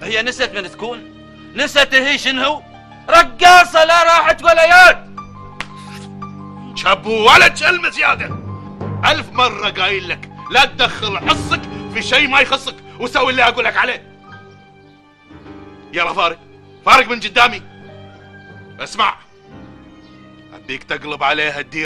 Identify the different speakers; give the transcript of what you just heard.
Speaker 1: هي نسيت من تكون؟ نسيت هي شنو؟ رقاصة لا راحت ولا يد.
Speaker 2: شابو ولا تشلم زيادة. 1000 مرة قايل لك لا تدخل حصك في شيء ما يخصك وسوي اللي اقول لك عليه. يلا فارق من قدامي. اسمع، ابيك تقلب عليها الدير